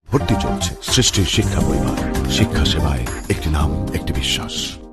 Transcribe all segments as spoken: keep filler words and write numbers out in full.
ভর্তি চলছে সৃষ্টির শিক্ষা পরিবার। শিক্ষা সেবায় একটি নাম, একটি বিশ্বাস।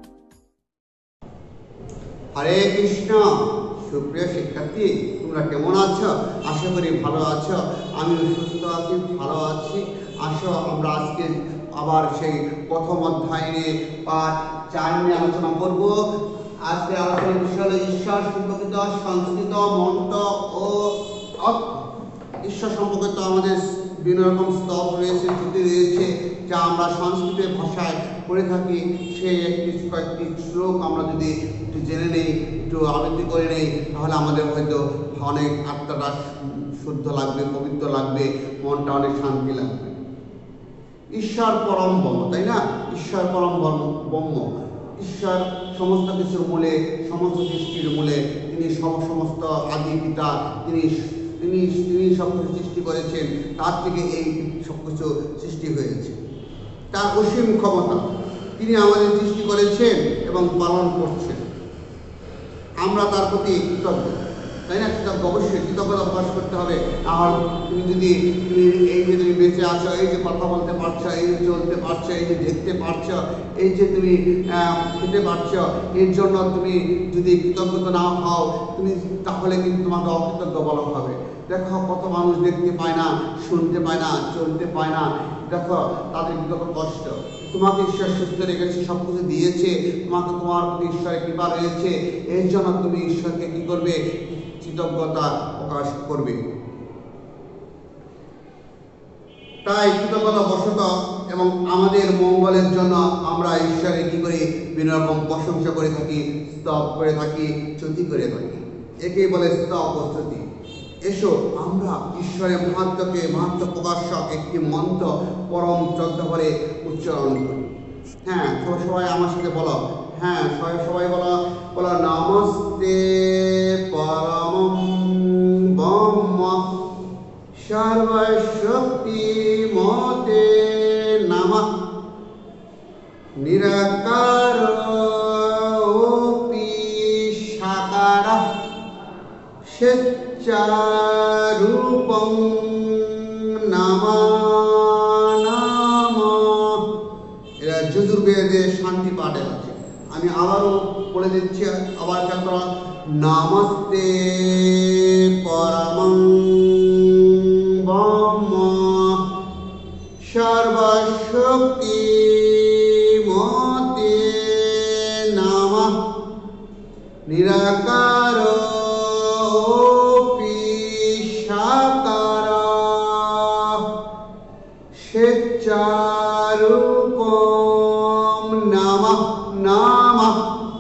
হরে কৃষ্ণ। সুপ্রিয় শিক্ষার্থী, তোমরা কেমন আছো? আশা করি ভালো আছো। আমি সুস্থ আছি, ভালো আছি। আসো আমরা আজকে আবার সেই প্রথম অধ্যায় নিয়ে পাঠ চার নিয়ে আলোচনা করব। আজকে আলোচনার বিষয় হলো ঈশ্বর সম্পর্কিত সংস্কৃত মন্ত্র ও অর্থ। ঈশ্বর সম্পর্কিত আমাদের বিভিন্ন রকম স্তব রয়েছে, জ্যোতি রয়েছে, যা আমরা সংস্কৃত ভাষায় করে থাকি। সেই একটি কয়েকটি শ্লোক আমরা যদি একটু জেনে নেই, একটু আবৃত্তি করে নেই, তাহলে আমাদের হয়তো অনেক আত্মাটা শুদ্ধ লাগবে, পবিত্র লাগবে, মনটা অনেক শান্তি লাগবে। ঈশ্বর পরম ব্রহ্ম, তাই না? ঈশ্বর পরম ব্রহ্ম। ঈশ্বর সমস্ত কিছুর মূলে, সমস্ত সৃষ্টির মূলে। তিনি সব সমস্ত আদি পিতা। তিনি তিনি তিনি সব কিছু সৃষ্টি করেছেন, তার থেকে এই সব কিছু সৃষ্টি হয়েছে। তার অসীম ক্ষমতা, তিনি আমাদের সৃষ্টি করেছেন এবং পালন করছেন। আমরা তার প্রতি কৃতজ্ঞ, তাই না? কৃতজ্ঞ, অবশ্যই কৃতজ্ঞতা প্রকাশ করতে হবে। আর তুমি যদি তুমি এই যে তুমি বেঁচে আছো, এই যে কথা বলতে পারছো, এই যে চলতে পারছো, এই যে দেখতে পারছো, এই যে তুমি খেতে পারছো, এর জন্য তুমি যদি কৃতজ্ঞতা না হও, তুমি তাহলে কিন্তু তোমাকে অকৃতজ্ঞ বলা হবে। দেখো কত মানুষ দেখতে পায় না, শুনতে পায় না, চলতে পায় না। দেখো তাদের কত কষ্ট। তোমাকে ঈশ্বর সুস্থ রেখেছে, সব কিছু দিয়েছে, তোমাকে তোমার প্রতি ঈশ্বরের কৃপা রয়েছে। এর জন্য তুমি ঈশ্বরকে কি করবে? কৃতজ্ঞতা প্রকাশ করবে। তাই কৃতজ্ঞতা বশত এবং আমাদের মঙ্গলের জন্য আমরা ঈশ্বরের কি করি? বিভিন্ন রকম প্রশংসা করে থাকি, স্তব করে থাকি, স্তুতি করে থাকি। একেই বলে স্তব ও স্তুতি। এসো আমরা ঈশ্বরের মাহাত্ম্যকে, মাহাত্ম্য প্রকাশক একটি মন্ত্র পরম শ্রদ্ধা করে উচ্চারণ করি। হ্যাঁ, সবাই আমার সাথে বলো। হ্যাঁ, সবাই সবাই বলো বলো নমস্তে পরমং ব্রহ্ম সর্বশক্তি মতে নমঃ নিরাকারোপি সাকারঃ স-চারূপং নমানামঃ। এরা যজুর্বেদে শান্তি পাঠে আছে। আমি আবারও বলে দিচ্ছি, আবার খেয়াল করো। নমস্তে পরমং ব্রহ্ম সর্বশক্তি মতে নমঃ নিরাকারোপি সাকারঃ স-চারূপং নমঃ নমঃ।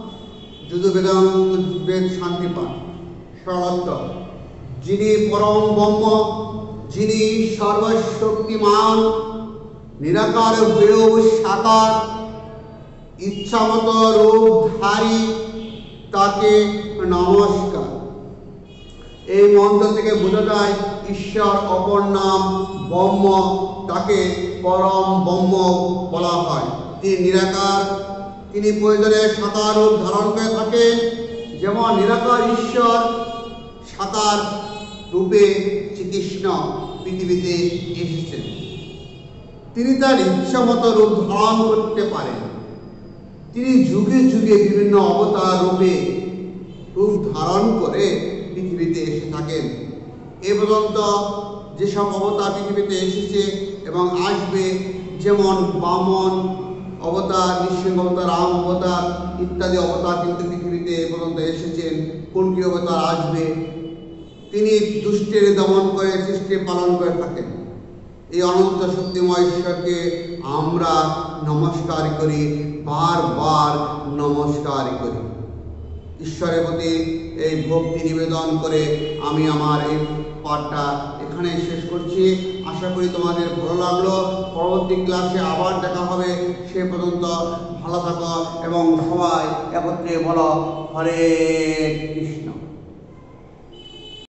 যজুর্বেদ শান্তি পাঠ। সরলত্ব, যিনি পরম ব্রহ্ম, যিনি সর্বশক্তিমান, নিরাকার হয়েও সাকার, ইচ্ছামত রূপধারী, তাকে নমস্কার। এই মন্ত্র থেকে বোঝা যায় ঈশ্বর অপর নাম ব্রহ্ম, তাকে পরম ব্রহ্ম বলা হয়। তিনি নিরাকার, তিনি প্রয়োজনে সাকার রূপ ধারণ করে থাকেন। যেমন নিরাকার ঈশ্বর সাকার রূপে শ্রীকৃষ্ণ পৃথিবীতে এসেছেন। তিনি তার ইচ্ছা মতো রূপ ধারণ করতে পারেন। তিনি যুগে যুগে বিভিন্ন অবতার রূপে রূপ ধারণ করে পৃথিবীতে এসে থাকেন। এ পর্যন্ত যেসব অবতার পৃথিবীতে এসেছে এবং আসবে, যেমন বামন অবতার, নৃসিংহ অবতার, রাম অবতার ইত্যাদি অবতার কিন্তু পৃথিবীতে এ পর্যন্ত এসেছেন। কল্কি অবতার আসবে। তিনি দুষ্টের দমন করে সৃষ্টি পালন করে থাকেন। এই অনন্ত শক্তিময় ঈশ্বরকে আমরা নমস্কার করি, বারবার নমস্কার করি। ঈশ্বরের প্রতি এই ভক্তি নিবেদন করে আমি আমার এই পাঠটা এখানে শেষ করছি। আশা করি তোমাদের ভালো লাগলো। পরবর্তী ক্লাসে আবার দেখা হবে। সে পর্যন্ত ভালো থাকো এবং সবাই একত্রে বলো হরে কৃষ্ণ।